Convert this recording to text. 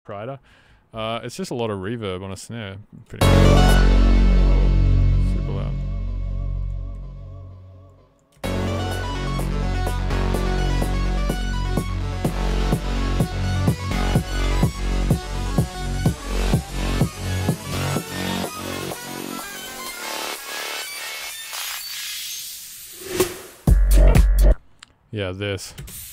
Crider. It's just a lot of reverb on a snare. Pretty much. Super loud. Yeah, this.